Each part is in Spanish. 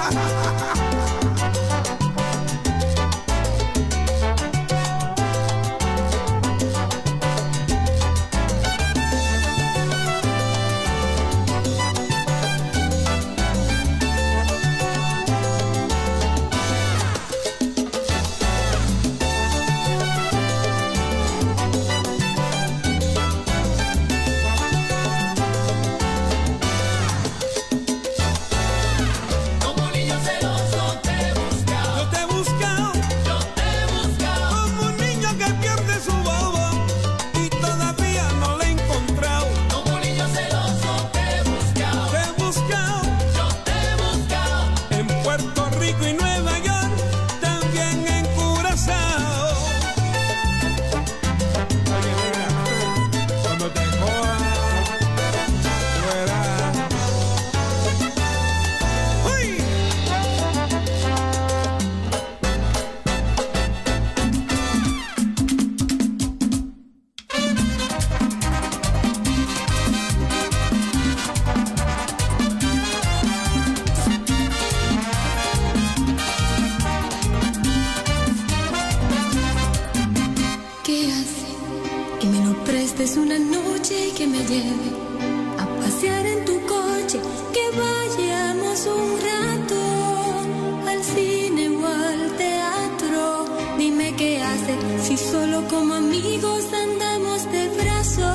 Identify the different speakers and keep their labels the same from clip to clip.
Speaker 1: prestes una noche que me lleve a pasear en tu coche, que vayamos un rato al cine o al teatro. Dime qué hace si solo como amigos andamos de brazos.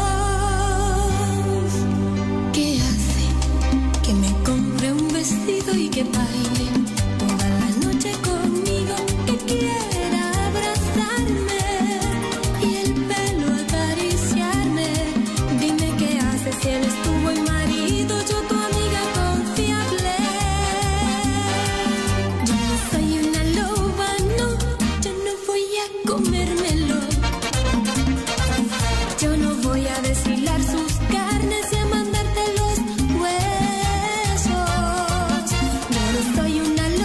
Speaker 1: ¿Qué hace que me compre un vestido y que baile toda la noche conmigo, que quiera abrazarme y el pelo acariciarme? Dime qué hace si él es tu buen marido, yo tu amiga confiable. Yo no soy una loba, no, yo no voy a comérmelo. Yo no voy a desfilar sus carnes y a mandarte los huesos. Yo no soy una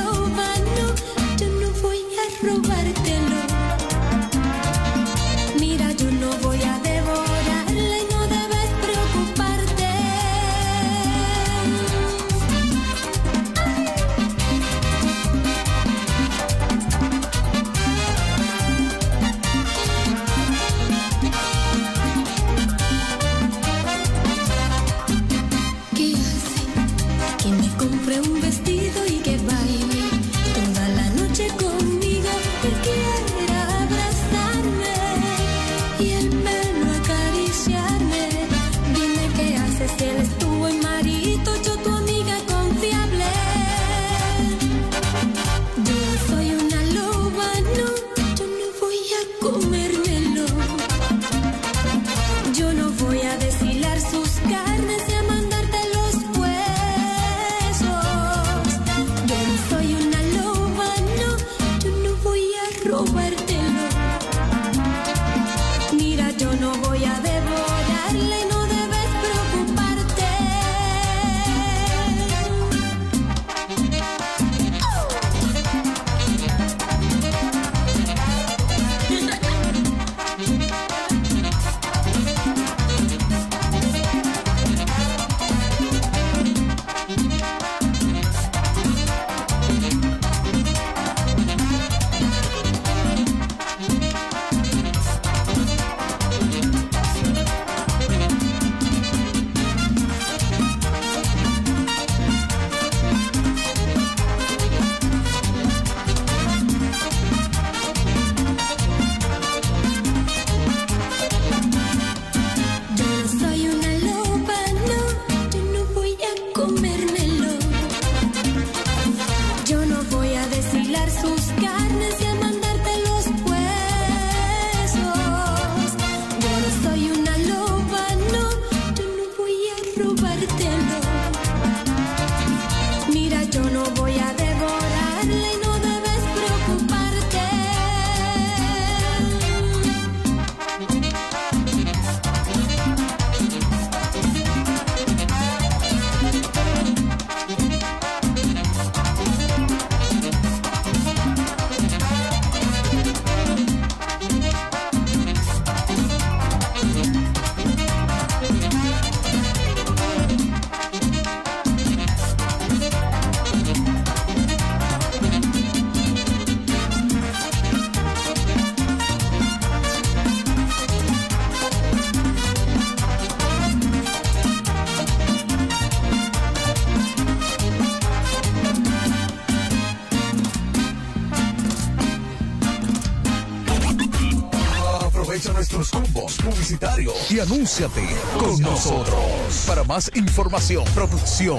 Speaker 2: nuestros combos publicitarios y anúnciate con nosotros. Para más información, producción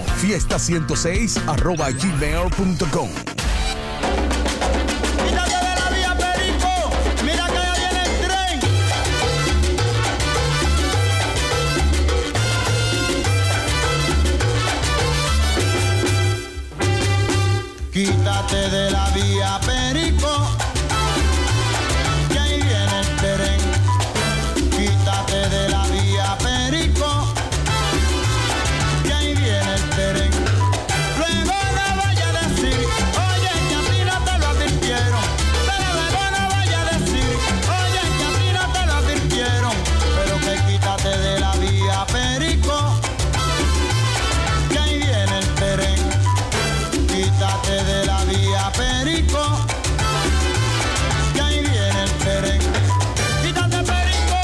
Speaker 2: fiesta106@gmail.com.
Speaker 3: Quítate de la vía, Perico, que ahí viene el tren. Quítate de la vía, Perico, que ahí viene el tren. Luego no vaya a decir, oye, que a ti no te lo advirtieron. Pero luego no vaya a decir, oye, que a ti no te lo advirtieron. Pero que quítate de la vía, Perico, que ahí viene el tren. Quítate de la vía, Perico, que ahí viene el tren. Quítate, Perico.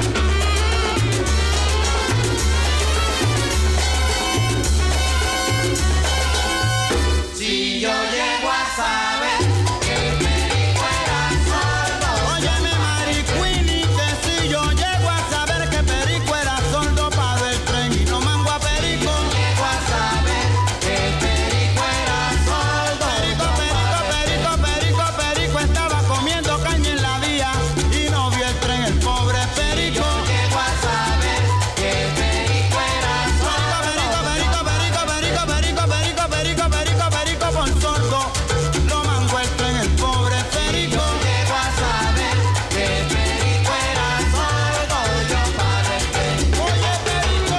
Speaker 3: Si yo llego a saber que el Perico era sordo. Óyeme, Maricuini, que si yo llego a saber que Perico era sordo, paro el tren y no mango a Perico. Llego a saber que el Perico era sordo. Perico estaba comiendo caña en la vía y no vio el tren, el pobre Perico. Yo llego a saber que el Perico era sordo. Perico por sordo, lo mangó el tren, el pobre Perico. Yo llego a saber que el Perico era sordo, yo paro el tren. Oye, Perico.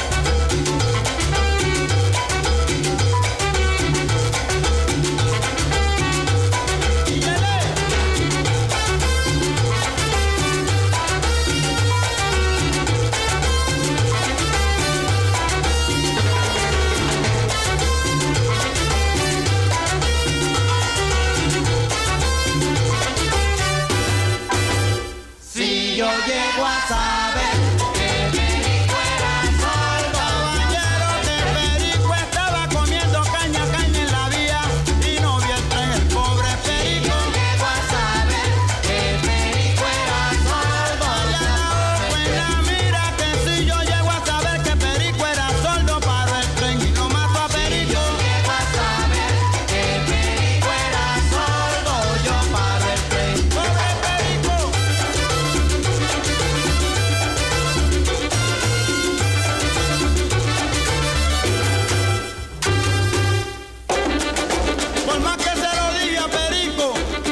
Speaker 3: Si yo llego a saber que Perico era sordo, caballero, que Perico estaba comiendo caña en la vía y no vio el tren, el pobre Perico. Yo llego a saber que Perico era sordo. Pues la mira, que si yo llego a saber que Perico era sordo, paro el tren y no mato a Perico. Yo llego a saber que Perico era sordo, yo paro el tren. ¡Pobre Perico! Por más que se lo diga, Perico.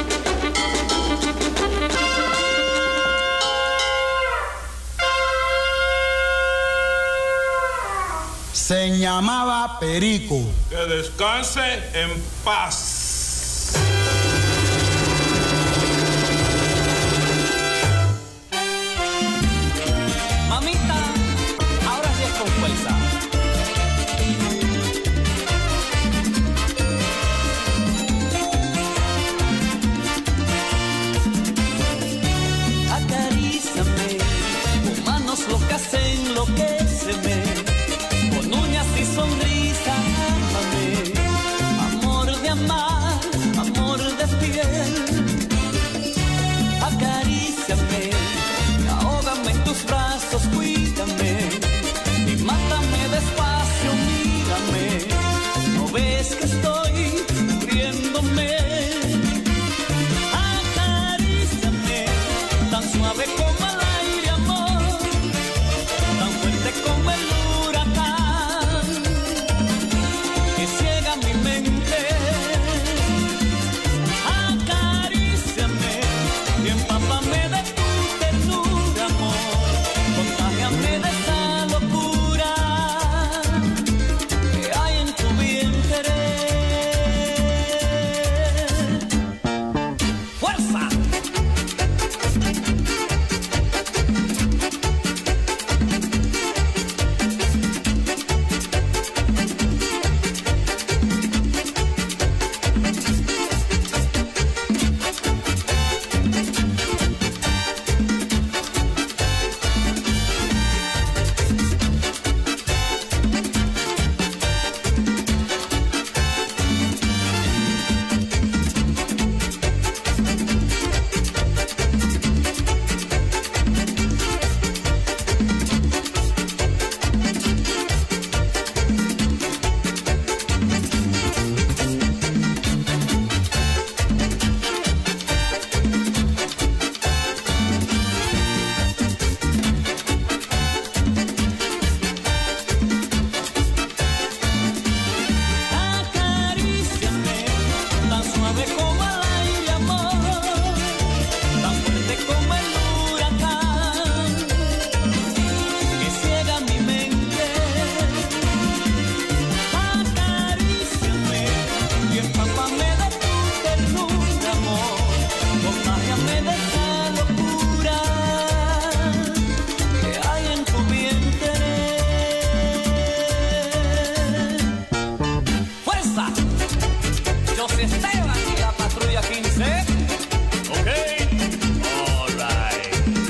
Speaker 3: Se llamaba Perico.
Speaker 4: Que descanse en paz.
Speaker 5: Mamita, ahora sí es con fuerza. Acaríciame, con manos locas enloquéceme, con uñas y sonrisa, ámame. Amor de amar, amor de José Esteban y la patrulla 15.
Speaker 6: Ok, all right.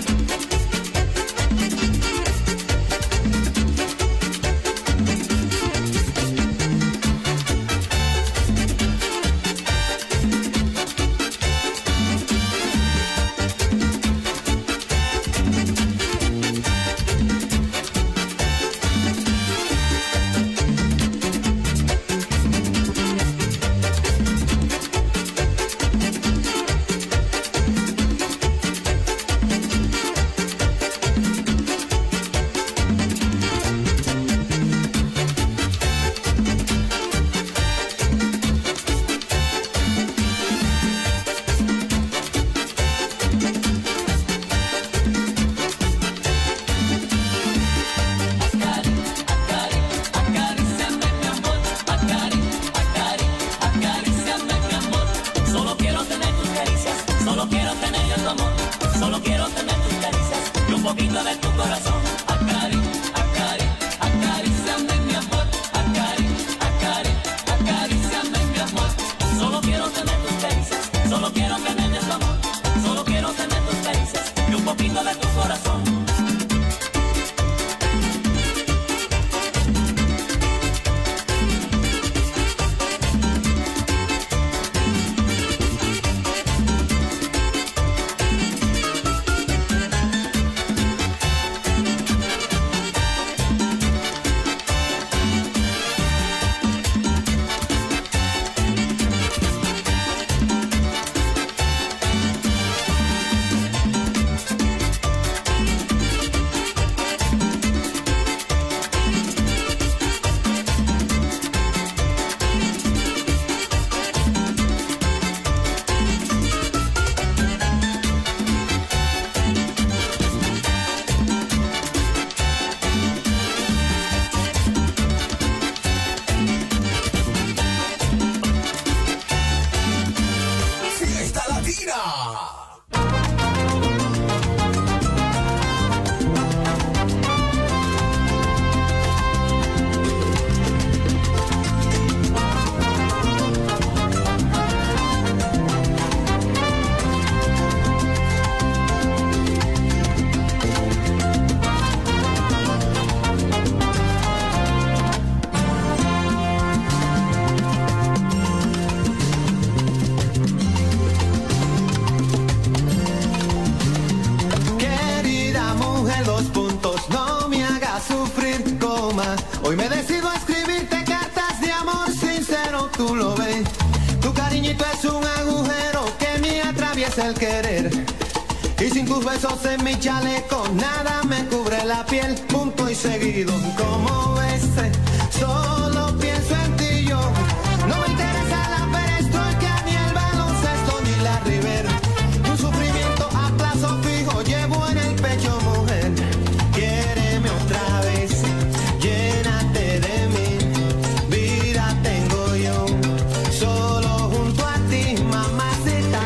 Speaker 3: Hoy me decido a escribirte cartas de amor sincero, tú lo ves. Tu cariñito es un agujero que me atraviesa el querer. Y sin tus besos en mi chaleco, nada me cubre la piel, punto y seguido. Como ves, solo pienso en ti yo. No me interesa la perestroika, ni el baloncesto, ni la River. Un sufrimiento a plazo fijo llevo en el pecho, mujer. Quiéreme otra vez, llénate de mí. Vida tengo yo, solo junto a ti, mamacita,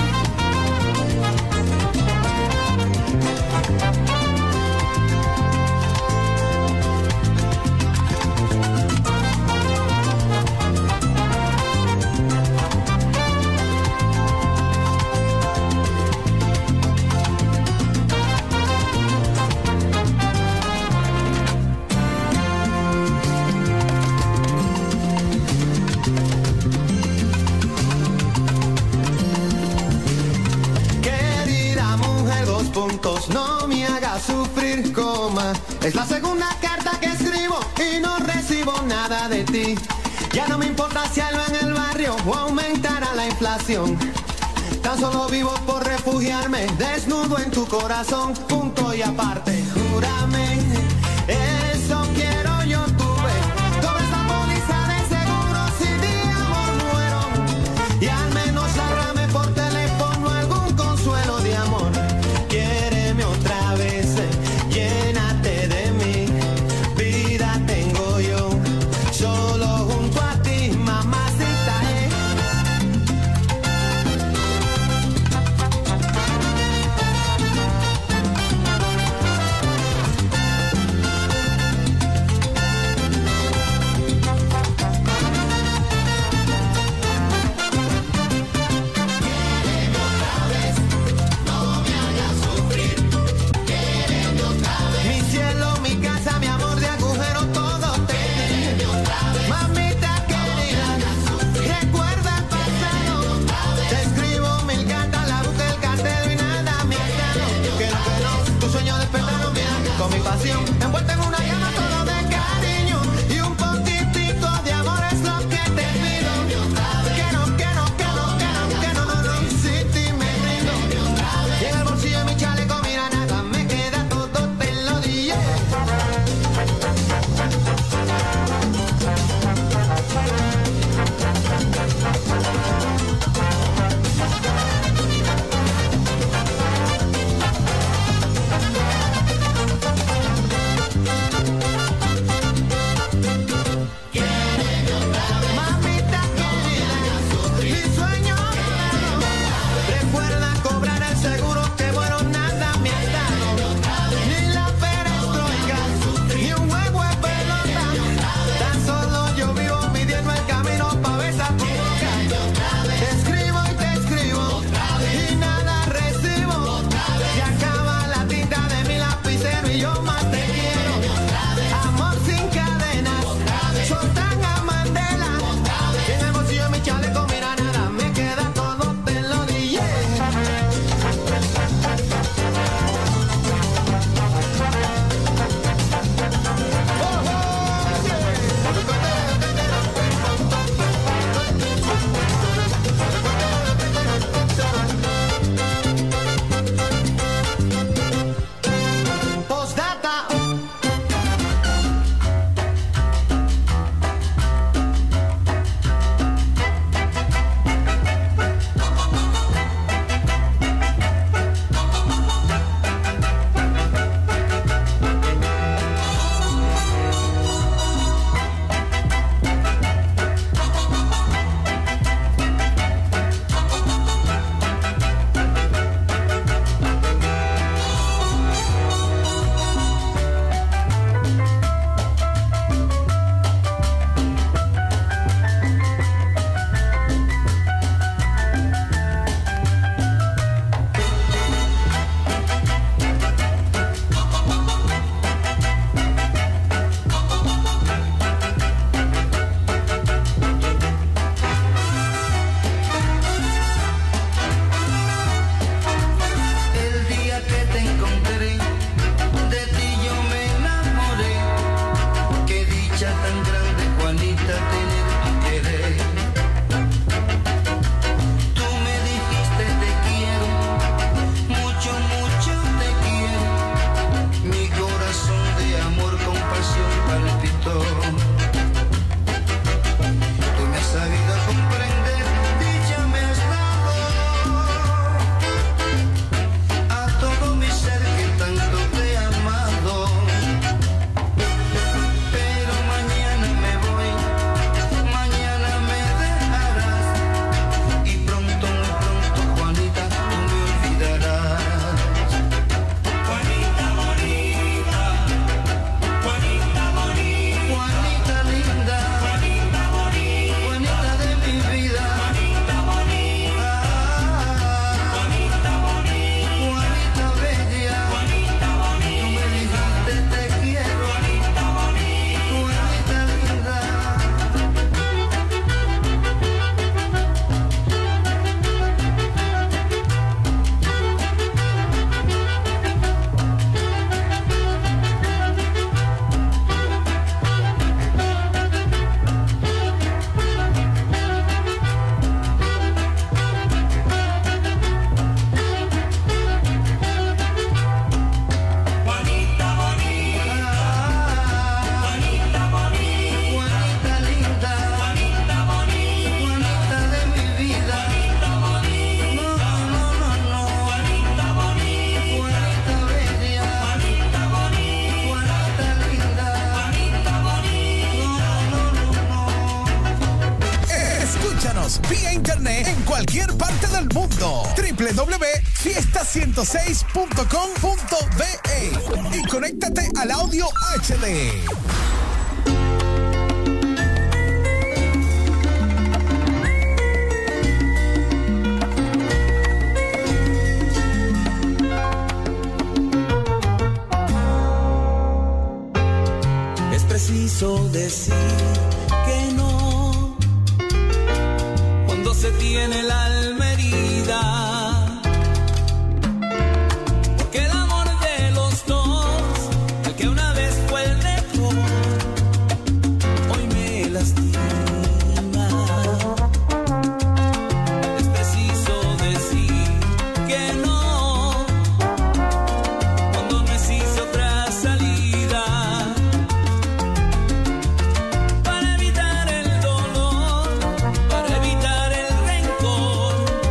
Speaker 3: no me hagas sufrir, coma. Es la segunda carta que escribo y no recibo nada de ti. Ya no me importa si algo en el barrio o aumentará la inflación. Tan solo vivo por refugiarme desnudo en tu corazón, punto y aparte. Júrame, eso quiero yo, tuve toda esta póliza de seguros y de amor muero. Y al menos háblame por teléfono algún consuelo de amor. Quiéreme otra vez, llénate de mí. Vida tengo yo, solo junto a ti, mamacita,
Speaker 2: Escúchanos vía internet en cualquier parte del mundo. www.fiesta106.com.be y conéctate al audio HD.
Speaker 7: Es preciso decir que no cuando se tiene el alma herida, porque el amor de los dos, el que una vez fue el mejor, hoy me lastima. Es preciso decir que no cuando no existe otra salida, para evitar el dolor, para evitar el rencor.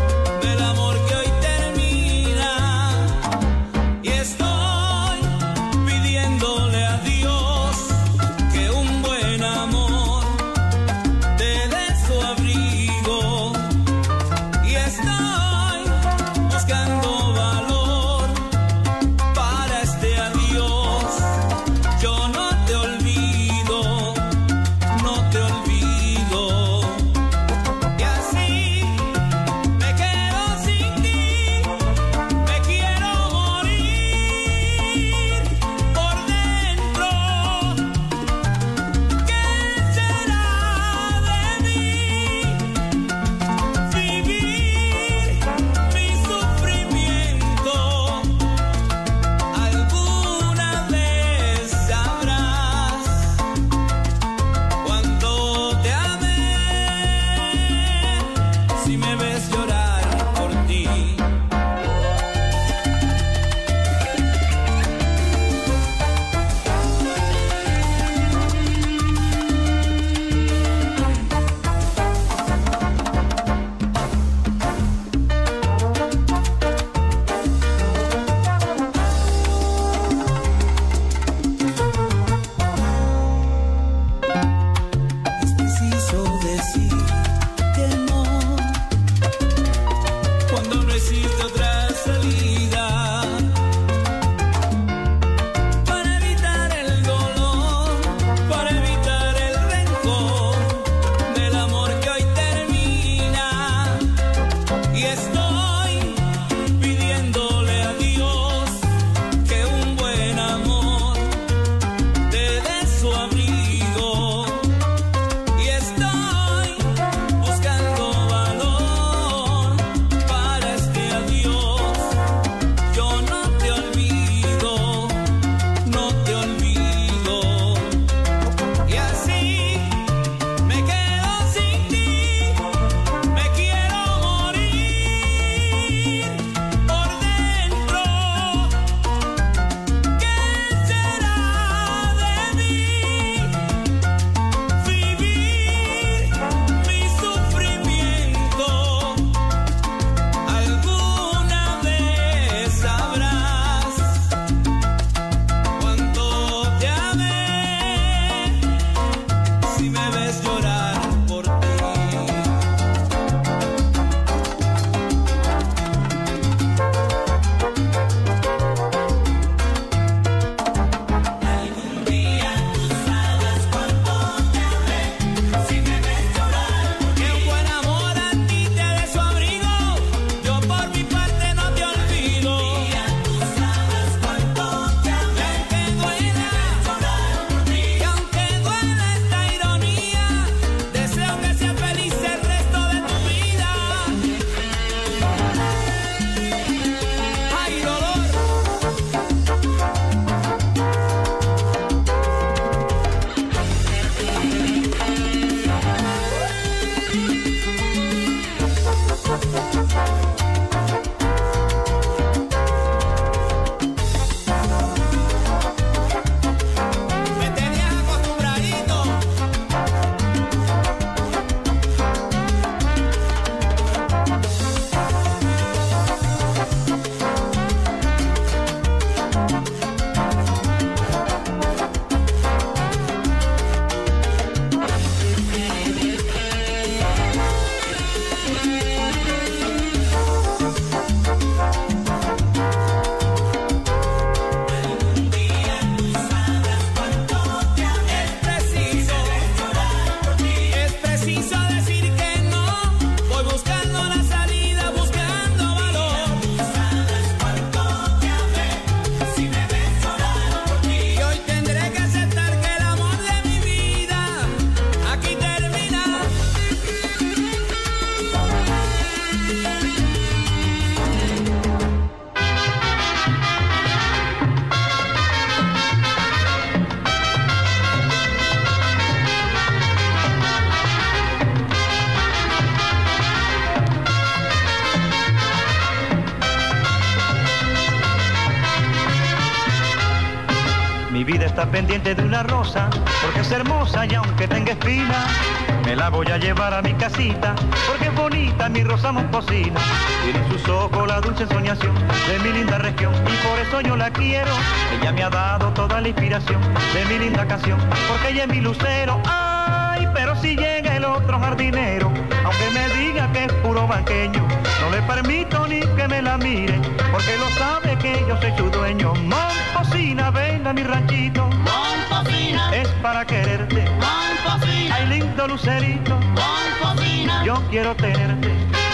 Speaker 8: está pendiente de una rosa, porque es hermosa y aunque tenga espinas, me la voy a llevar a mi casita, porque es bonita mi rosa momposina. Tiene en sus ojos la dulce soñación de mi linda región, y por eso yo la quiero. Ella me ha dado toda la inspiración de mi linda canción, porque ella es mi lucero. Ay, pero si llega el otro jardinero, aunque me diga que es puro banqueño, no le permito ni que me la mire, porque lo sabe que yo soy su dueño. Momposina, ven a mi ranchito, Momposina, es para quererte, Momposina, ay lindo lucerito, Momposina, yo quiero tenerte.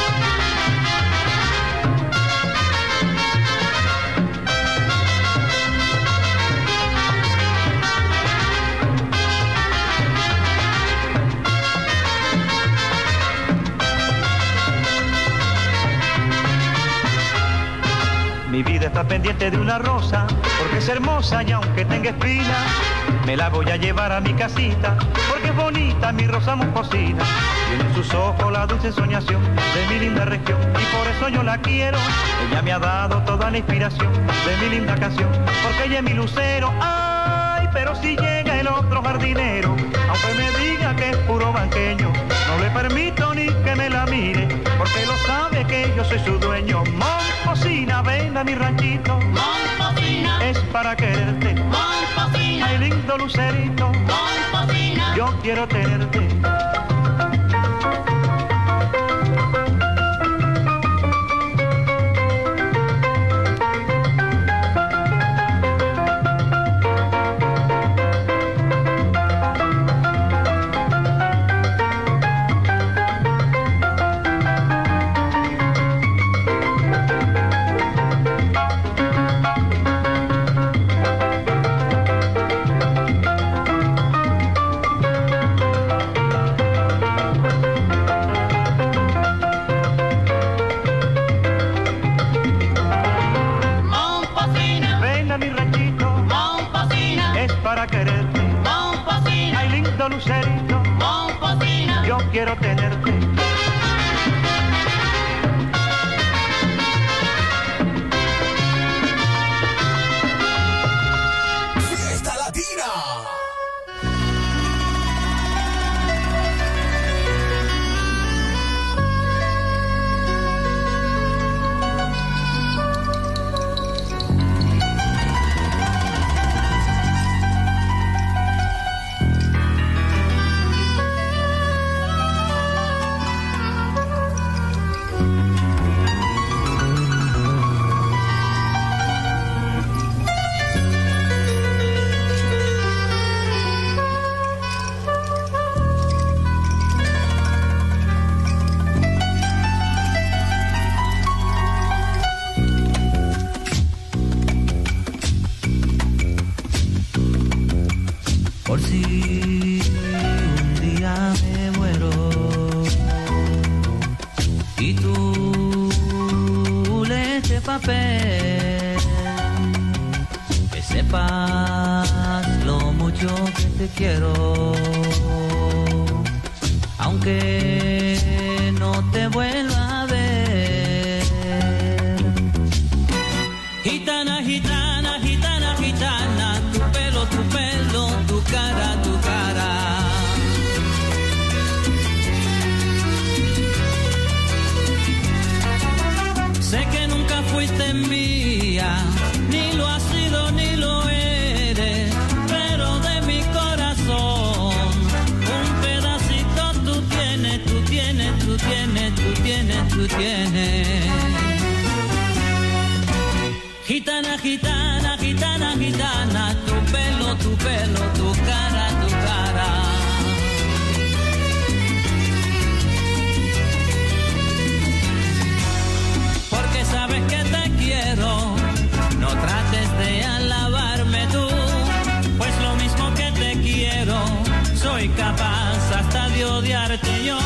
Speaker 8: Mi vida está pendiente de una rosa, porque es hermosa y aunque tenga espinas, me la voy a llevar a mi casita, porque es bonita mi rosa momposina. Tiene en sus ojos la dulce soñación de mi linda región, y por eso yo la quiero. Ella me ha dado toda la inspiración de mi linda canción, porque ella es mi lucero. Ay, pero si llega el otro jardinero, aunque me diga que es puro banqueño, no le permito ni que me la mire, porque lo sabe que yo soy su dueño. Momposina, ven a mi ranchito, Momposina, es para quererte, Momposina, ay lindo lucerito, Momposina, yo quiero tenerte. Lucerito, Momposina, yo quiero tenerte.
Speaker 2: Fiesta Latina.
Speaker 7: Por si un día me muero y tú lees este papel, que sepas lo mucho que te quiero, aunque no te vuelva a ver. Gitana, gitana, gitana, gitana, tu pelo, tu cara, tu cara. Sé que nunca fuiste mía, ni lo has sido ni lo eres, pero de mi corazón un pedacito tú tienes, tú tienes, tú tienes, tú tienes, tú tienes. Gitana, gitana, gitana, gitana, tu pelo, tu cara, tu cara. Porque sabes que te quiero, no trates de alabarme tú, pues lo mismo que te quiero, soy capaz hasta de odiarte yo.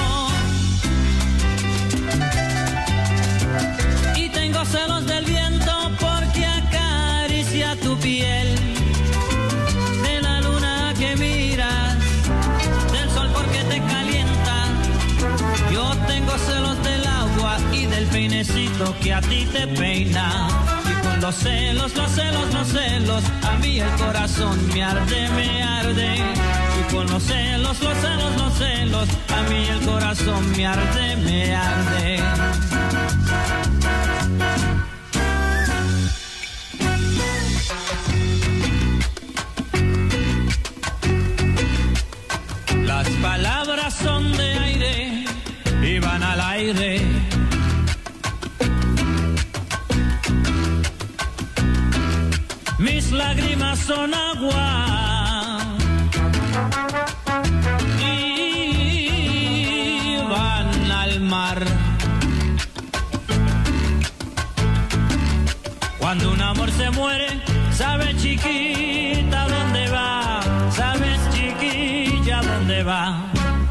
Speaker 7: Y tengo celos del viento porque acaricia tu piel, de la luna que miras, del sol porque te calienta. Yo tengo celos del agua y del peinecito que a ti te peina. Y con los celos, los celos, los celos, a mí el corazón me arde, me arde. Y con los celos, los celos, los celos, a mí el corazón me arde, me arde. Las palabras son de aire y van al aire. Mis lágrimas son agua y van al mar. Cuando un amor se muere, sabes chiquita dónde va, sabes chiquilla dónde va.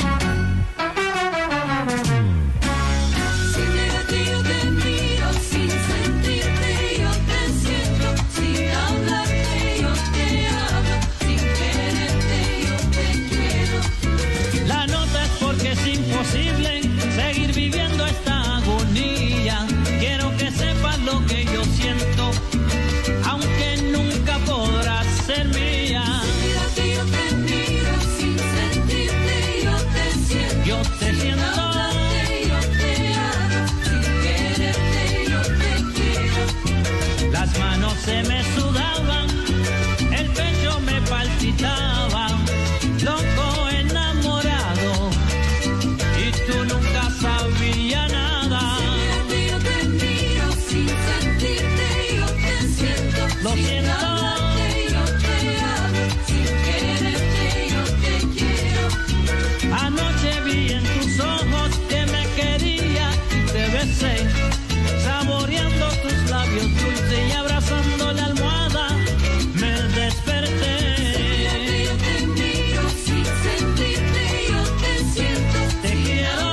Speaker 7: Seguir viviendo esta agonía. Quiero que sepas lo que yo siento, aunque nunca podrás ser mía. Mírate, yo te miro sin sentirte, yo te siento. Yo te siento. Yo te amo, sin quererte, yo te quiero. Las manos se me sudaban, el pecho me palpitaba, loco enamorado. Tú nunca sabías nada. Mírate, yo te miro sin sentirte, yo te siento. Lo siento. Sin hablarte, yo te amo. Sin quererte, yo te quiero. Anoche vi en tus ojos que me quería y te besé, saboreando tus labios dulces y abrazando la almohada me desperté. Mírate, yo te miro sin sentirte, yo te siento. Te quiero.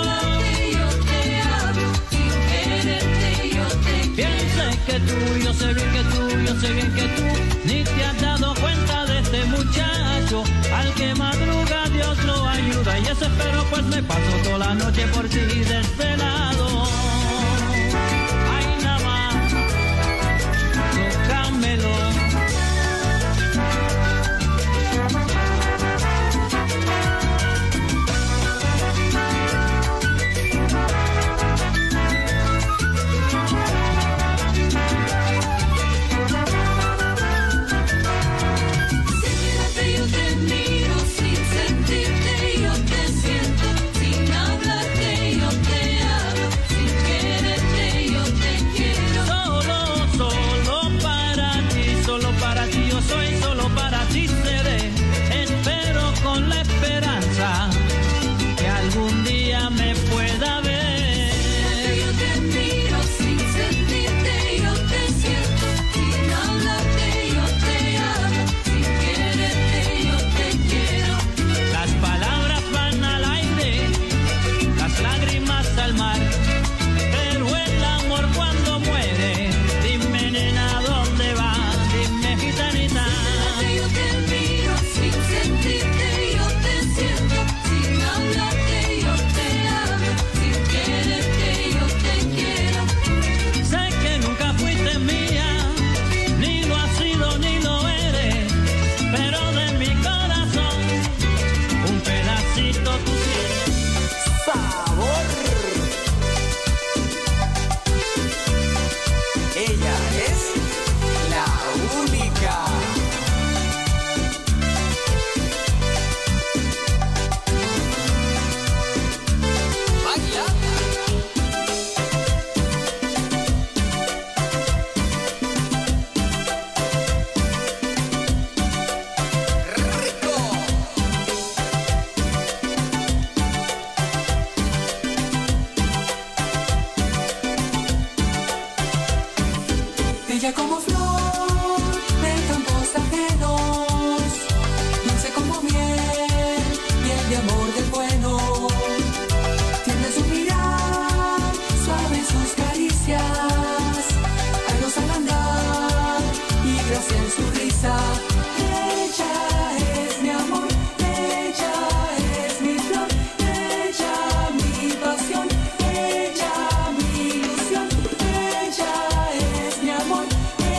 Speaker 7: Yo sé bien que tú, yo sé bien que tú ni te has dado cuenta de este muchacho. Al que madruga Dios lo ayuda y ese espero pues me paso toda la noche por ti desvelado. Ay, nada más, tócamelo.
Speaker 9: Bella como flor de campos ajenos, dulce como miel, miel de amor del bueno. Tiene su mirar, suave sus caricias, airos al andar y gracia en su risa. Ella es mi amor, ella es mi flor, ella mi pasión, ella mi ilusión. Ella es mi amor, ella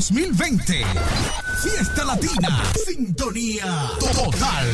Speaker 2: 2020. Fiesta Latina. Sintonía total.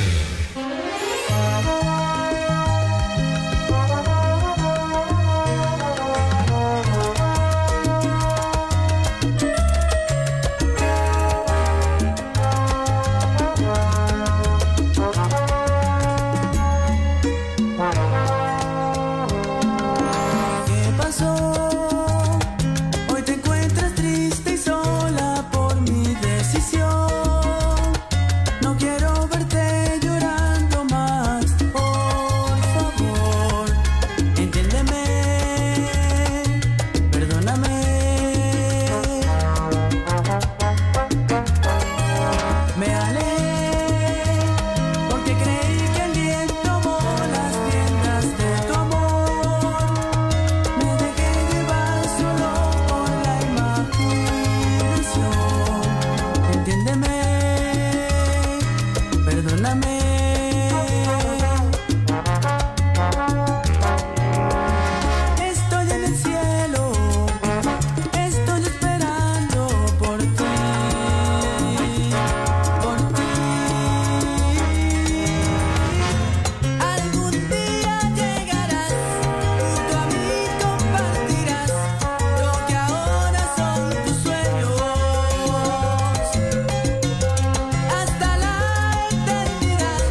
Speaker 1: Hasta la eternidad.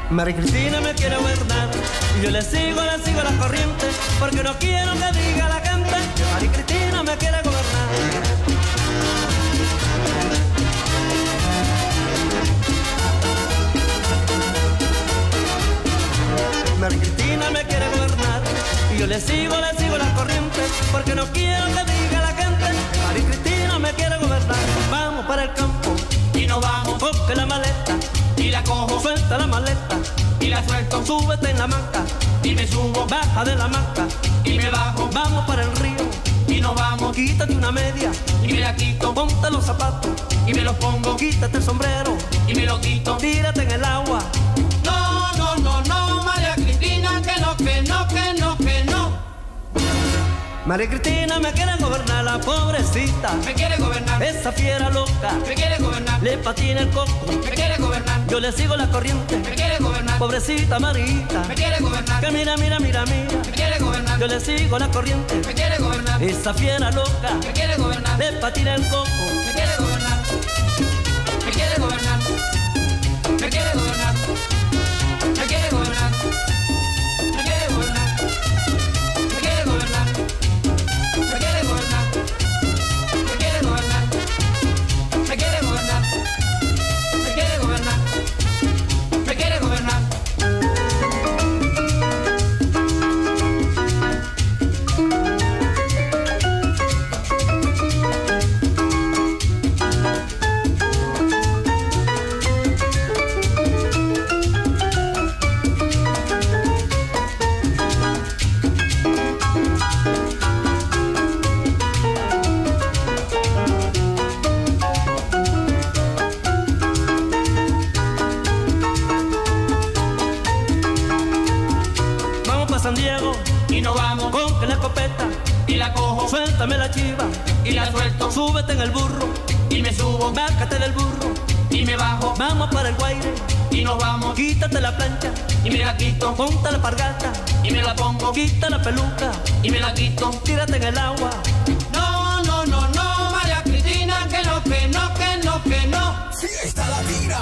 Speaker 7: María Cristina me quiere gobernar y yo le sigo la corriente, porque no quiero que diga la gente que María Cristina me quiere gobernar. María Cristina me quiere gobernar y yo le sigo la corriente, porque no quiero que diga la gente que María Cristina me quiere gobernar. Vamos para el campo
Speaker 5: Y nos vamos,
Speaker 7: coge la maleta,
Speaker 5: y la cojo,
Speaker 7: suelta la maleta,
Speaker 5: y la suelto,
Speaker 7: súbete en la hamaca,
Speaker 5: y me subo,
Speaker 7: baja de la hamaca,
Speaker 5: y me bajo,
Speaker 7: vamos para el río,
Speaker 5: y nos vamos,
Speaker 7: quítate una media,
Speaker 5: y me la quito,
Speaker 7: ponte los zapatos,
Speaker 5: y me los pongo,
Speaker 7: quítate el sombrero,
Speaker 5: y me lo quito.
Speaker 7: tírate en el agua.
Speaker 5: No, no, no, no, María Cristina, que no, que no, que no, que no.
Speaker 7: María Cristina me quiere gobernar, la pobrecita,
Speaker 5: Me quiere gobernar,
Speaker 7: esa fiera loca,
Speaker 5: me quiere gobernar,
Speaker 7: le patina el coco,
Speaker 5: me quiere gobernar,
Speaker 7: yo le sigo la corriente,
Speaker 5: me quiere gobernar,
Speaker 7: pobrecita Marita,
Speaker 5: me quiere gobernar,
Speaker 7: que mira, mira, mira, mira,
Speaker 5: me quiere gobernar,
Speaker 7: yo le sigo la corriente,
Speaker 5: me quiere gobernar,
Speaker 7: esa fiera loca,
Speaker 5: me quiere gobernar,
Speaker 7: le patina el coco,
Speaker 5: me quiere gobernar, me quiere gobernar, me quiere gobernar, me quiere gobernar, me quiere gobernar, me quiere gobernar, me quiere gobernar, me quiere gobernar, me quiere gobernar, me quiere gobernar, me quiere gobernar.
Speaker 7: vamos pa' San Diego,
Speaker 5: Y nos vamos,
Speaker 7: coge la escopeta,
Speaker 5: y la cojo,
Speaker 7: suéltame la chiva,
Speaker 5: y la suelto,
Speaker 7: súbete en el burro,
Speaker 5: y me subo,
Speaker 7: bájate del burro,
Speaker 5: y me bajo,
Speaker 7: vamos para el Guaire,
Speaker 5: y nos vamos,
Speaker 7: quítate la plancha,
Speaker 5: y me la quito,
Speaker 7: ponte la pargata,
Speaker 5: y me la pongo,
Speaker 7: quita la peluca,
Speaker 5: y me la quito.
Speaker 7: tírate en el agua.
Speaker 5: No, no, no, no, María Cristina, que no, que no, que no, que no.
Speaker 2: Fiesta Latina.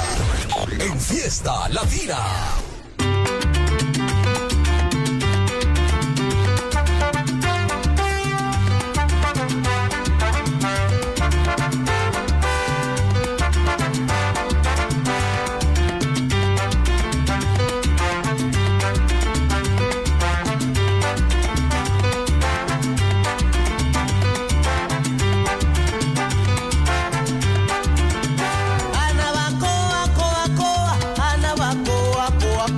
Speaker 2: en Fiesta Latina.
Speaker 10: Anabacoa, coa, coa, anabacoa, coa,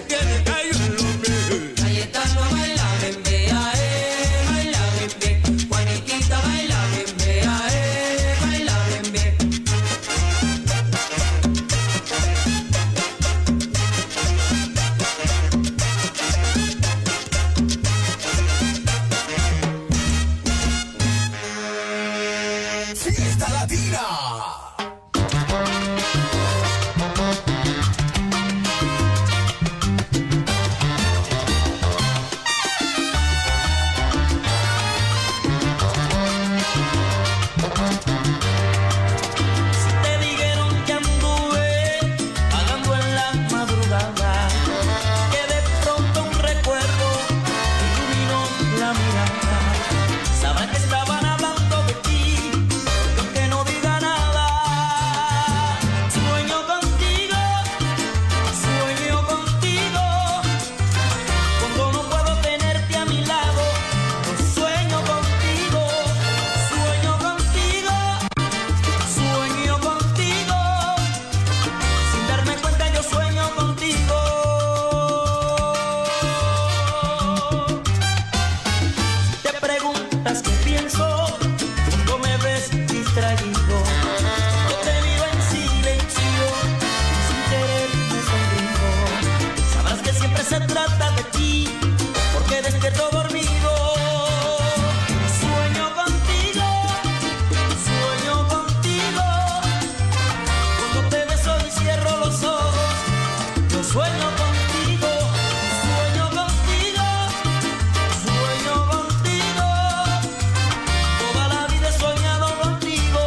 Speaker 10: que me caigo en los pies.
Speaker 9: Cayetano baila bembe, baila bembe. Juaniquita baila bembe, baila bembe.
Speaker 2: Fiesta Latina.
Speaker 7: Te dijeron que anduve vagando en la madrugada, que de pronto un recuerdo iluminó la mirada. Sabrán que estaban hablando de ti, aunque no diga nada. Sueño contigo, cuando no puedo tenerte a mi lado. Yo sueño contigo, sin darme cuenta yo sueño contigo. Te preguntas qué pienso cuando me ves distraído. Yo te miro en silencio, sin querer me sonrijo. Sabrás que siempre se trata de ti, porque despierto dormido. Sueño contigo, cuando te beso y cierro los ojos. Yo sueño contigo, toda la vida he soñado contigo.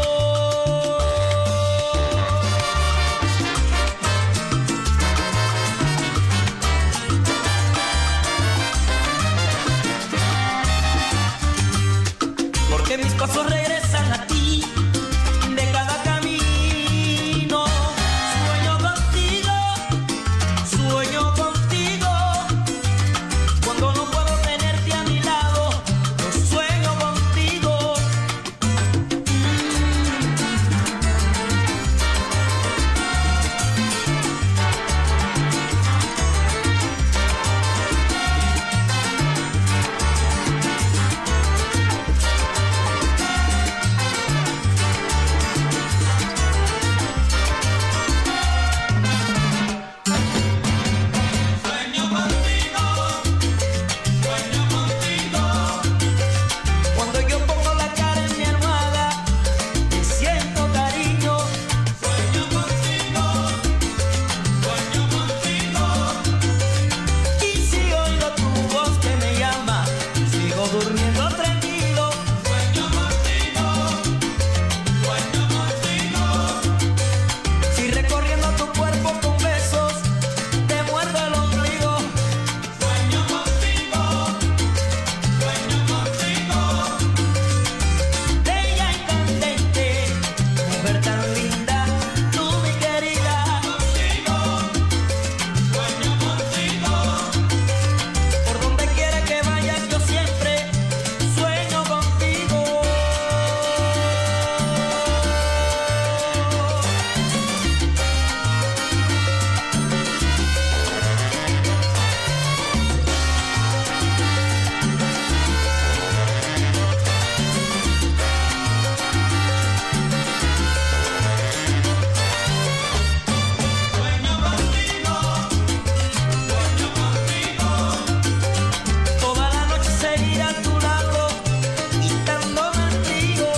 Speaker 7: Porque mis pasos regresan a ti de cada camino. Sueño contigo, cuando no puedo tenerte a mi lado. Yo sueño contigo. Cuando yo pongo la cara en mi almohada, te siento cariño. Sueño contigo. Y si oigo tu voz que me llama, sigo durmiendo tranquilo. Sueño contigo. Si recorriendo tu cuerpo con besos, te muerdo el ombligo. Sueño contigo. Bella y candente, mujer tan linda, tú mi querida. Por donde quiera que vayas yo siempre sueño contigo. Toda la noche seguir a tu lado, quitándome el frío.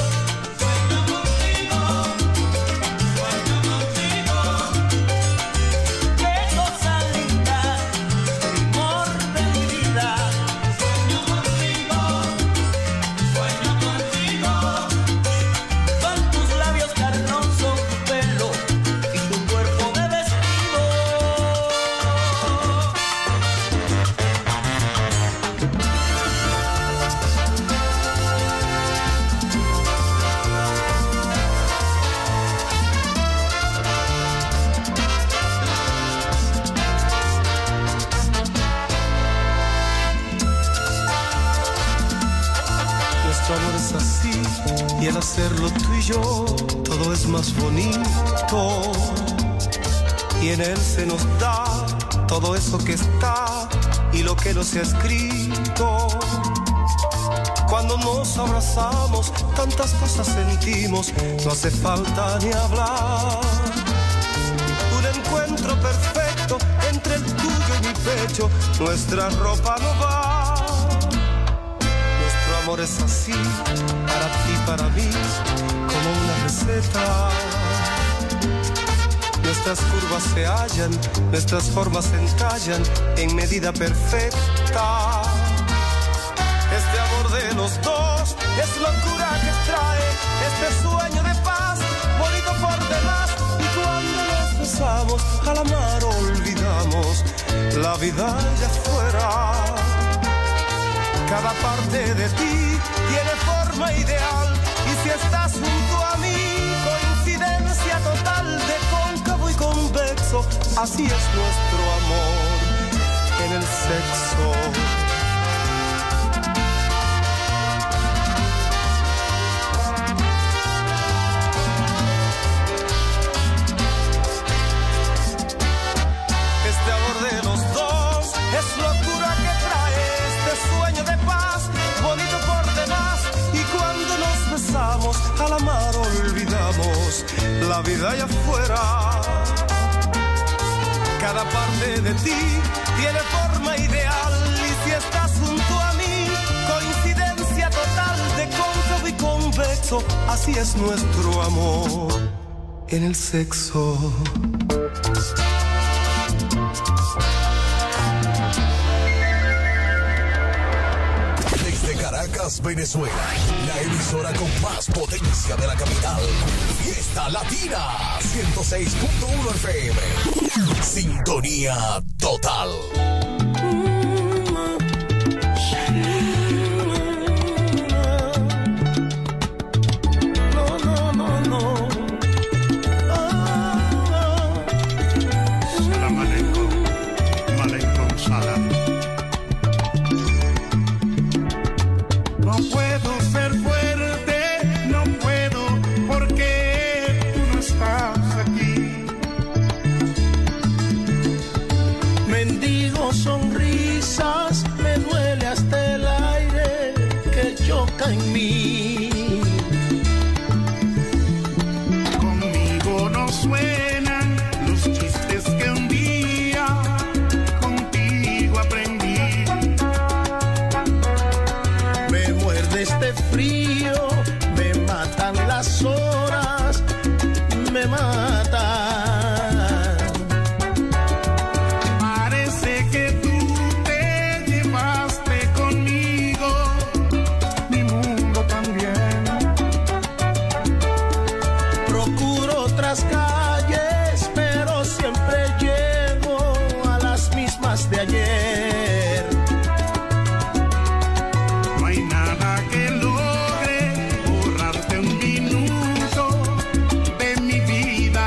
Speaker 7: Qué cosa linda, amor de mi vida. Con tus labios carnosos, tu pelo y tu cuerpo de vestido.
Speaker 11: Nuestro amor es así, y al hacerlo tú y yo, todo es más bonito. Y en él se nos da todo eso que está y lo que no se ha escrito. Cuando nos abrazamos, tantas cosas sentimos, no hace falta ni hablar. Un encuentro perfecto entre el tuyo y mi pecho, nuestra ropa no va. Nuestro amor es así, para ti, para mí, como una receta. Nuestras curvas se hallan, nuestras formas se entallan en medida perfecta. Este amor de los dos es locura que trae este sueño de paz, bonito por demás. Y cuando nos besamos, al amar olvidamos la vida allá afuera. Cada parte de ti tiene forma ideal, y si estás junto a mí, coincidencia total de cóncavo y convexo. Así es nuestro amor en el sexo. Este amor de los dos es locura que trae este sueño de paz, bonito por demás. Y cuando nos besamos, al amar olvidamos la vida allá afuera. Cada parte de ti tiene forma ideal, y si estás junto a mí, coincidencia total de cóncavo y convexo. Así es nuestro amor en el sexo.
Speaker 2: Caracas, Venezuela, la emisora con más potencia de la capital. Fiesta Latina 106.1 FM. Sintonía total.
Speaker 12: En mí. Conmigo no suenan los chistes que un día contigo aprendí. Me muerde este frío, me matan las horas, me matan. Parece que tú te llevaste conmigo calles, pero siempre llego a las mismas de ayer. No hay nada que logre borrarte un minuto de mi vida.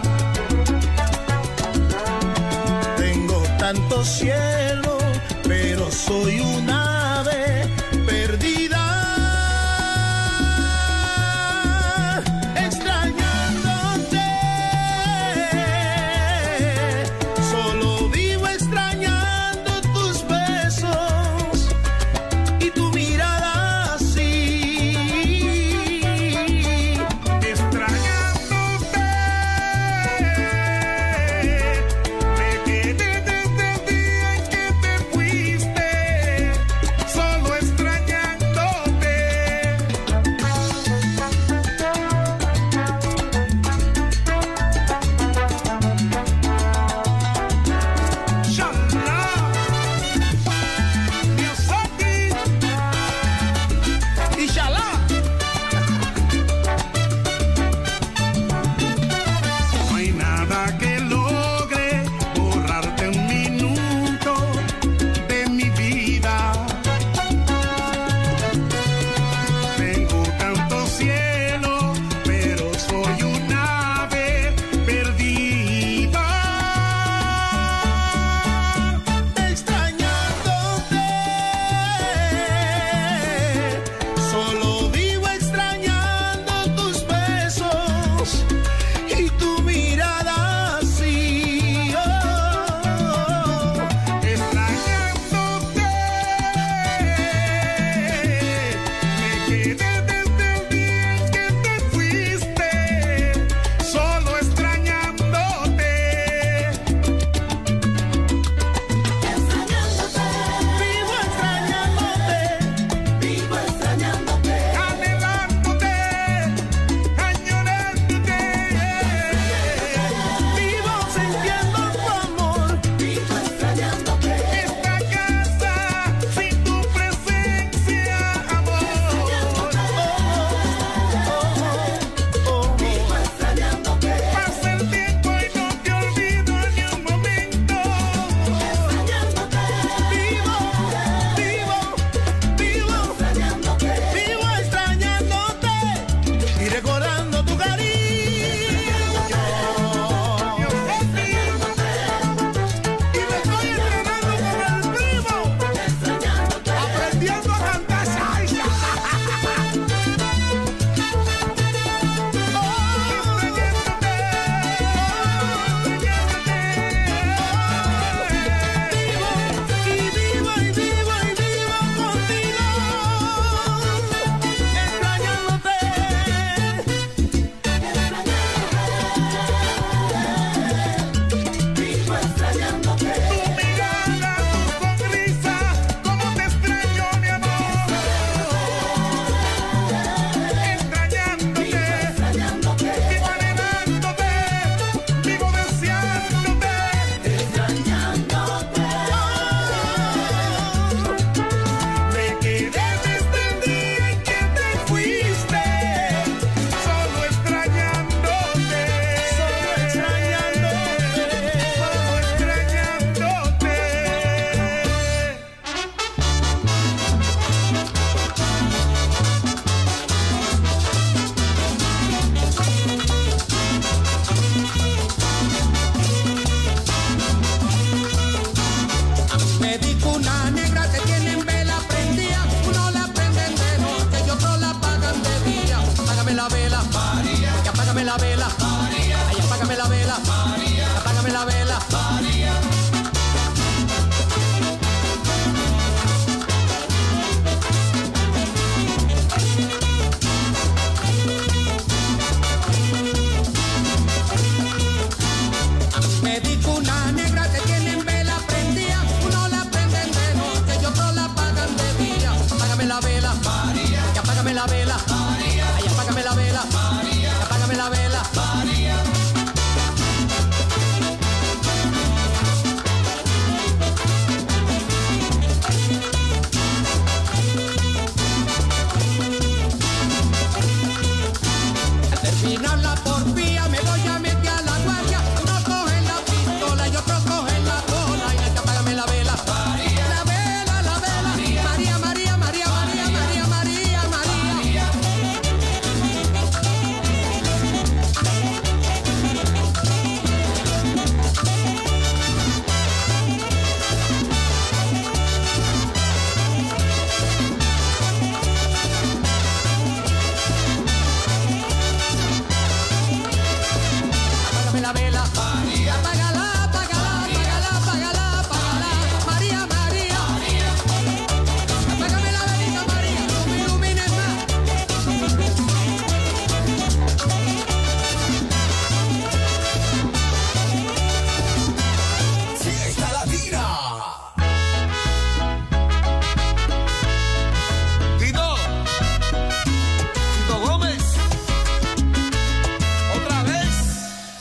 Speaker 12: Tengo tanto cielo, pero soy un ave perdida.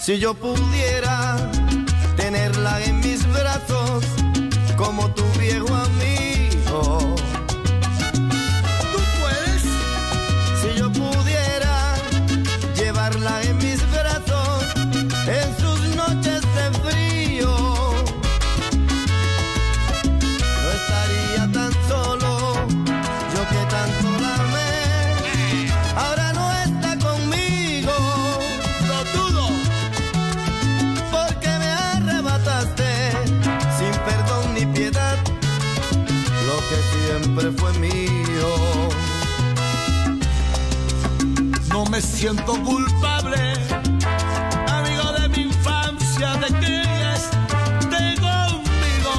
Speaker 3: Si yo pudiera tenerla en mis brazos como tu viejo amigo. Tú puedes. Si yo pudiera llevarla en mis brazos en sus noches de frío, no estaría tan solo. Yo que tanto la amé, ahora no está conmigo. Lo dudo, porque me arrebataste sin perdón ni piedad lo que siempre fue mío.
Speaker 10: No me siento culpable, amigo de mi infancia, de que ella esté conmigo.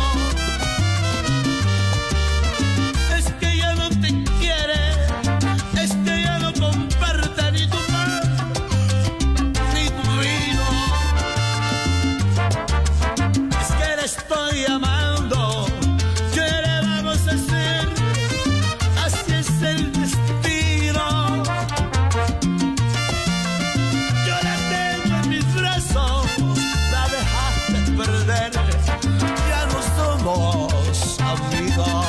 Speaker 10: Es que ella no te quiere, es que ella no comparte ni tu pan ni tu vino. Es que le estoy amando, ¿qué le vamos a hacer? Así es el destino. Yo la tengo en mis brazos, la dejaste perder, ya no somos amigos.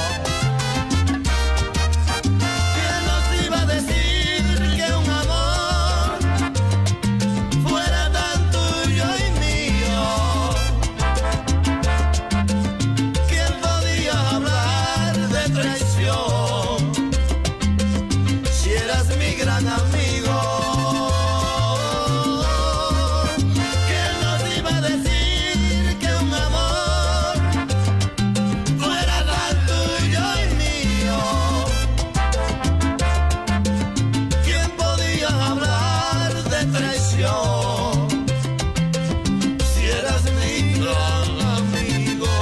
Speaker 3: ¿Quién nos iba a decir que un amor fuera tan tuyo y mío? ¿Quién podía hablar de traición si eras mi gran amigo? ¿Quién nos iba a decir que un amor fuera tan tuyo y mío? ¿Quién podía hablar de traición si eras mi gran amigo?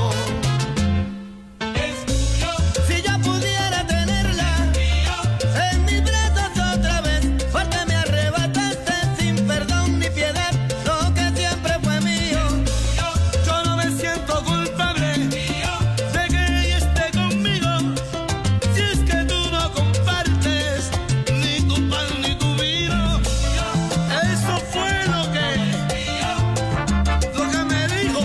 Speaker 3: Si yo pudiera tenerla en mis brazos otra vez, porque me arrebataste sin perdón ni piedad lo que siempre fue mío.
Speaker 10: Yo no me siento culpable de que ella esté conmigo, si es que tú no compartes ni tu pan ni tu vino. Eso fue lo que me dijo.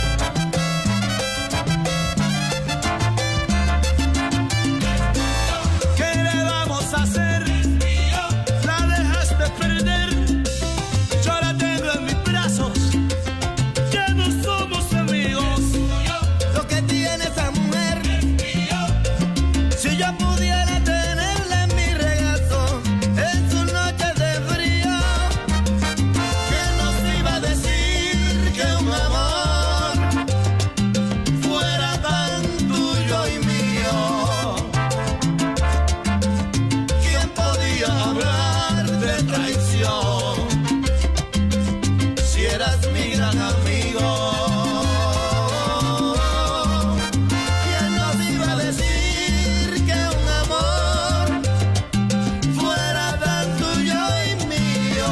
Speaker 10: ¿Qué le vamos a hacer? La dejaste perder, yo la tengo en mis brazos, ya no somos amigos.
Speaker 3: Lo que tiene esa mujer, si yo pudiera tenerla en mi regazo en sus noches de frío, ¿quién nos iba a decir que un amor fuera tan tuyo y mío? ¿Quién podía hablar de traición si eras mi gran amigo? ¿Quién nos iba a decir que un amor fuera tan tuyo y mío?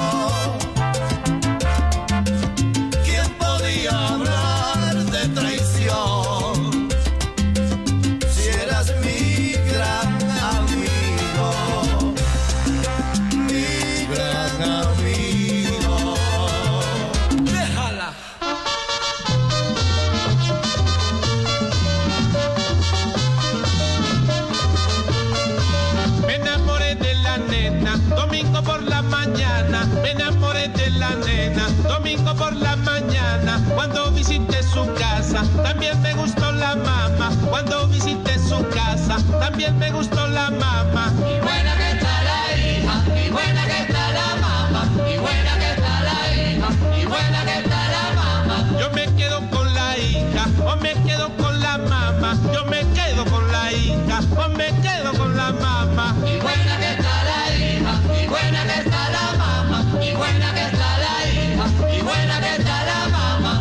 Speaker 3: ¿Quién podía hablar de traición si eras mi gran amigo? Mi gran amigo.
Speaker 10: Déjala.
Speaker 13: Me enamoré de la nena, domingo por la mañana. Me enamoré de la nena, domingo por la mañana. Cuando visité su casa, también me gustó la mamá. Cuando visité su casa, también me gustó la mamá.
Speaker 5: Y buena que está la hija, y buena que está la mamá, y buena que está la hija, y buena que está la mamá.
Speaker 13: Yo me quedo con la hija, o me quedo con la mamá. Yo me quedo con la hija, o me quedo con la mamá.
Speaker 5: Y buena que está la hija, y buena que está la mamá, y buena que está la hija, y buena que está la mamá.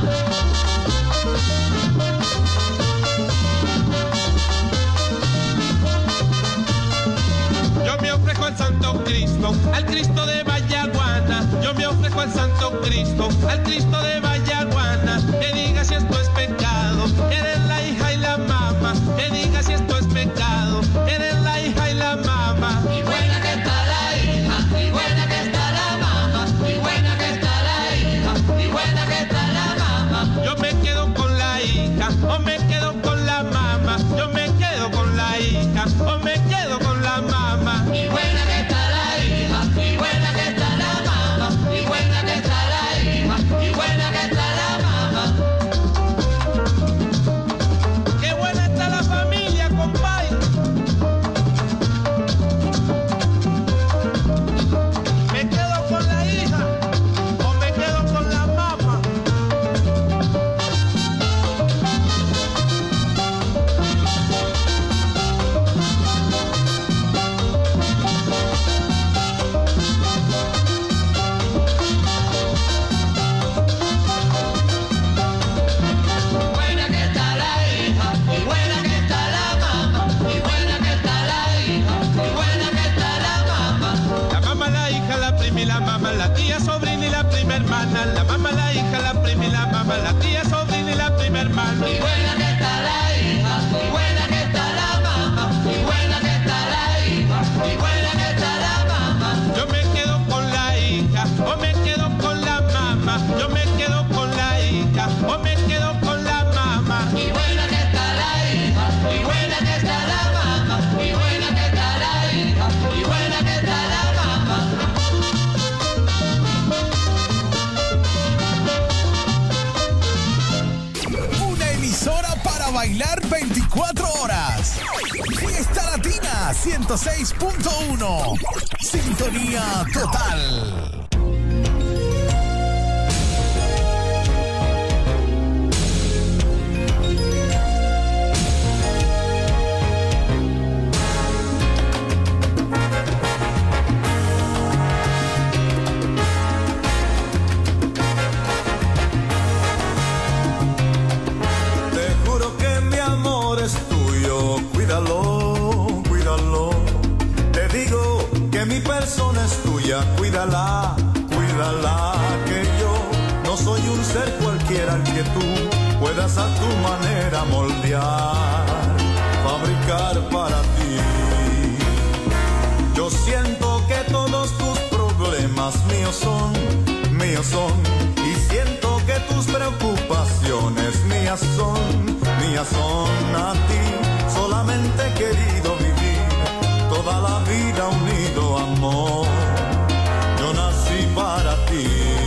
Speaker 13: Yo me ofrezco al Santo Cristo, al Cristo de Vallaguana. Yo me ofrezco al Santo Cristo, al Cristo de Vallaguana. Que diga si esto es pecado, eres la hija y la mamá. Que diga si esto es pecado, eres la hija y la mamá.
Speaker 5: Y buena que está la hija, y buena que está la mamá, y buena que está la hija, y buena que está la hija, y buena que está la mamá, y buena que está la hija, y buena que está la mamá.
Speaker 13: Yo me quedo con la hija, o me quedo con la mamá. Yo me quedo con la hija, o me quedo con la mamá.
Speaker 5: Y buena que está la hija, y buena que está la mamá, y buena que está la hija, y buena que está la mamá.
Speaker 2: Una emisora para bailar 24 horas. Fiesta Latina 106.1. Sintonía total.
Speaker 11: Mi persona es tuya, cuídala, cuídala, que yo no soy un ser cualquiera al que tú puedas a tu manera moldear, fabricar para ti. Yo siento que todos tus problemas míos son, y siento que tus preocupaciones mías son a ti, solamente he querido vivir toda la vida unido, amor. Yo nací para ti.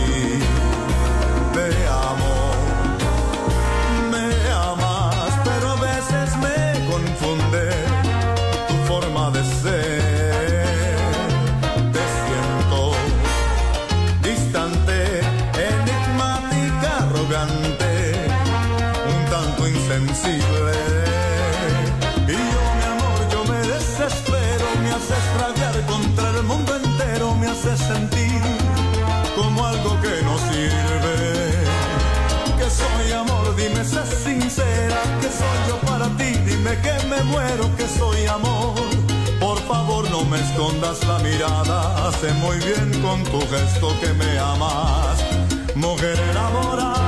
Speaker 11: Te amo, me amas, pero a veces me confunde tu forma de ser. Te siento distante, enigmática, arrogante, un tanto insensible. Y yo, mi amor, yo me desespero, me haces rabiar contra el mundo entero, me haces sentir como algo que no sirve. Que soy amor, dime, sé sincera, que soy yo para ti, dime que me muero, que soy amor. Por favor no me escondas la mirada, sé muy bien con tu gesto que me amas, mujer enamorada.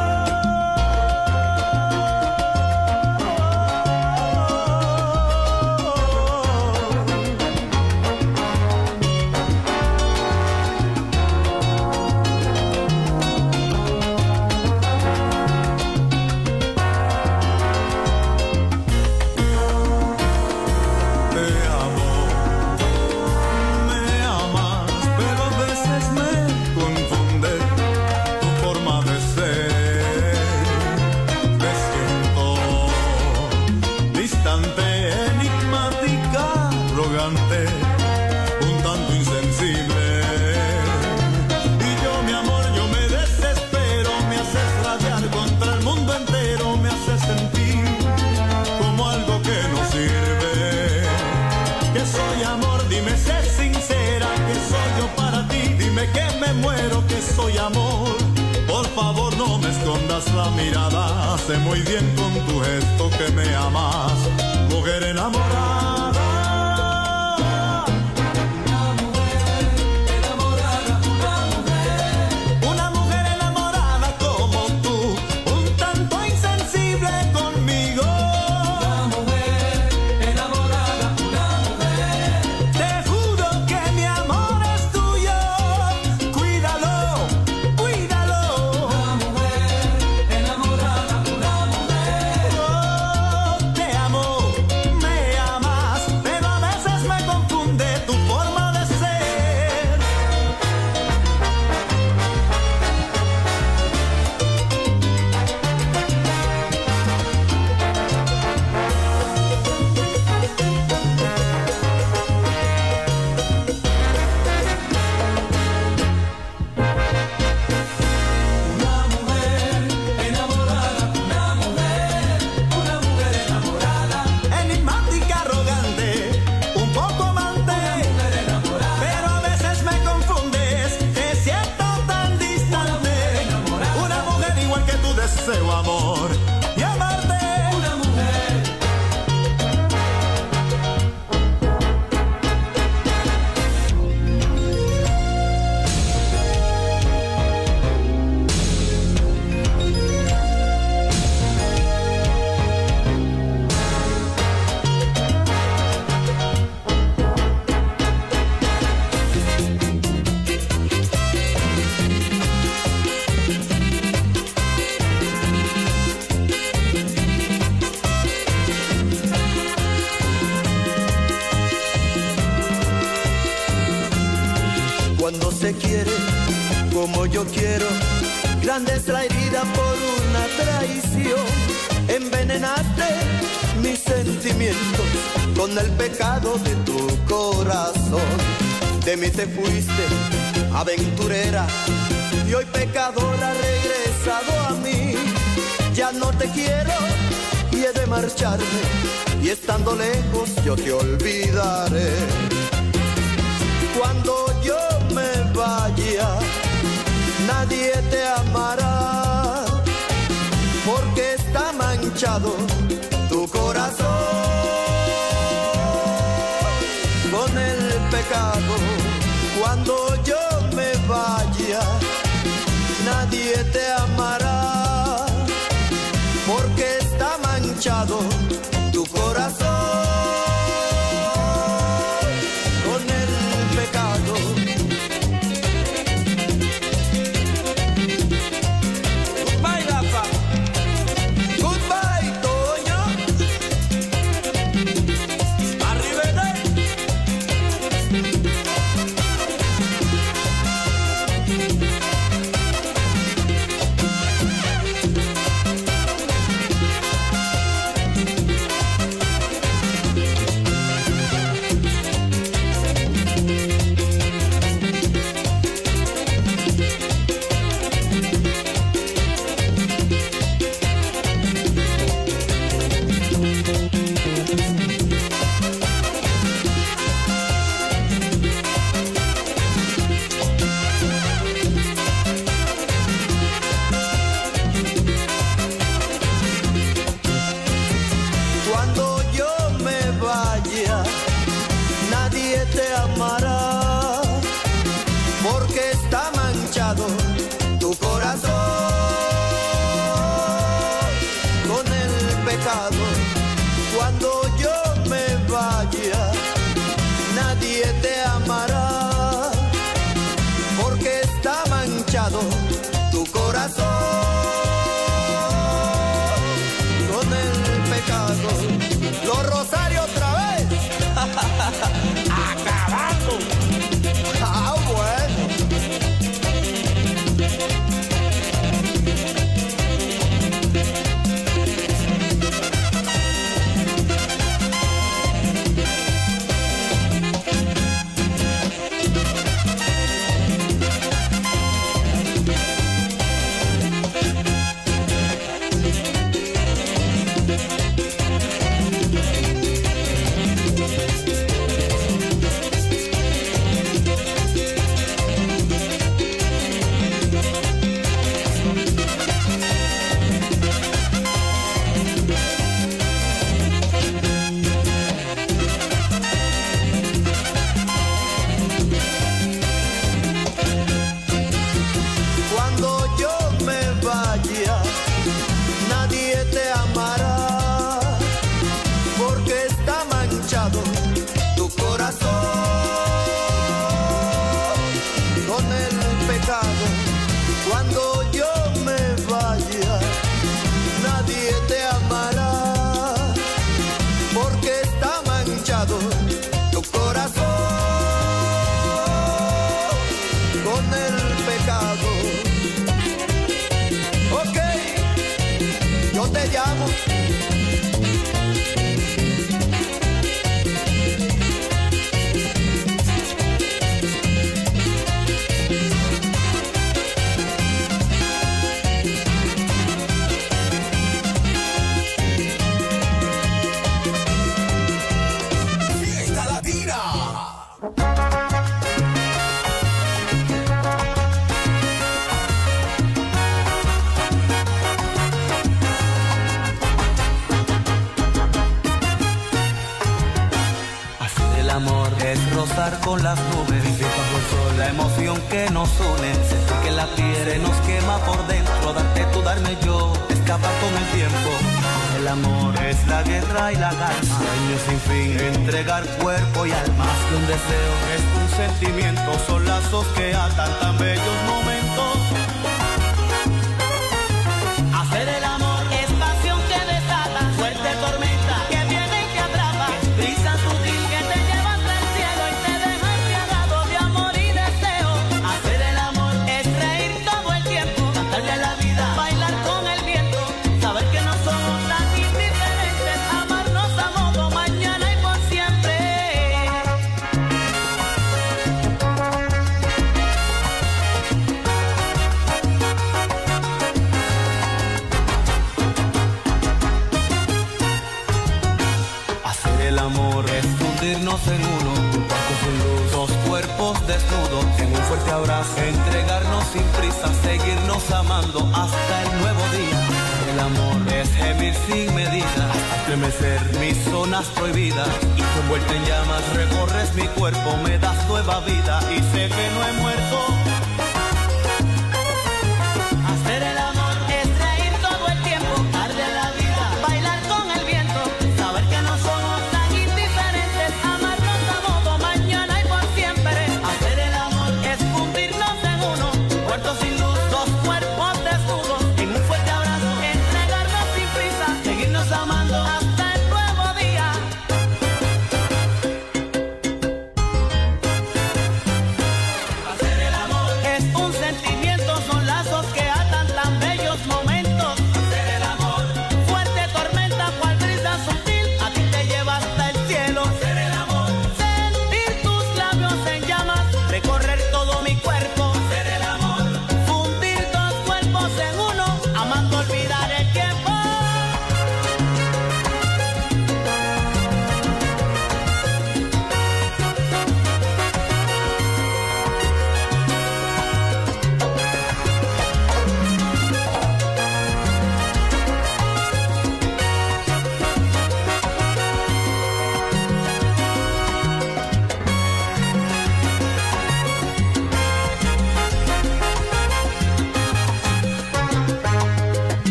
Speaker 11: Un tanto insensible. Y yo, mi amor, yo me desespero, me haces rabiar contra el mundo entero, me haces sentir como algo que no sirve. Que soy amor, dime, sé sincera, que soy yo para ti, dime que me muero, que soy amor. Por favor no me escondas la mirada, sé muy bien con tu gesto que me amas, mujer enamorada.
Speaker 5: Te amo, me amas.
Speaker 14: grande es la herida por una traición. Envenenaste mis sentimientos con el pecado de tu corazón. De mí te fuiste, aventurera, y hoy pecadora regresado a mí. Ya no te quiero y he de marcharme, y estando lejos yo te olvidaré. Cuando yo me vaya, nadie te amará, porque está manchado tu corazón con el pecado. Cuando yo me vaya, nadie te amará, porque está manchado tu corazón con el pecado. Goodbye, Rafa. Goodbye, Toño. Arrivederci. Cuando yo me vaya, nadie te amará, porque está manchado tu corazón con el pecado. Cuando yo me vaya, nadie te amará, porque está manchado tu corazón con el pecado. Los Rosarios otra vez. Acabando. Ah, bueno. Cuando yo me vaya, nadie te amará, porque está manchado tu corazón con el pecado. Cuando yo me vaya, nadie te amará, porque está manchado tu corazón con el pecado. Ok, yo te llamo.
Speaker 2: Fiesta Latina.
Speaker 7: El amor es rozar con las nubes, la emoción que nos une, sentir que la piel se nos quema por dentro, darte tú, darme yo, escapar con el tiempo. El amor es la guerra y la calma, sueño sin fin, entregar cuerpo y alma. Más que un deseo, es un sentimiento, son lazos que atan tan bellos momentos. Hacer el amor es pasión que desata, fuerte tormenta que viene y que atrapa, brisa sutil que te lleva hasta el cielo y te deja embriagado de amor y deseo. Hacer el amor es reír todo el tiempo, cantarle a la
Speaker 15: El amor es fundirnos en uno, un cuarto sin luz, dos cuerpos desnudos en un fuerte abrazo, entregarnos sin prisa, seguirnos amando hasta el nuevo día. El amor es gemir sin medida, estremecer mis zonas prohibidas, y tu envuelta en llamas recorres mi cuerpo, me das nueva vida y sé que no he muerto.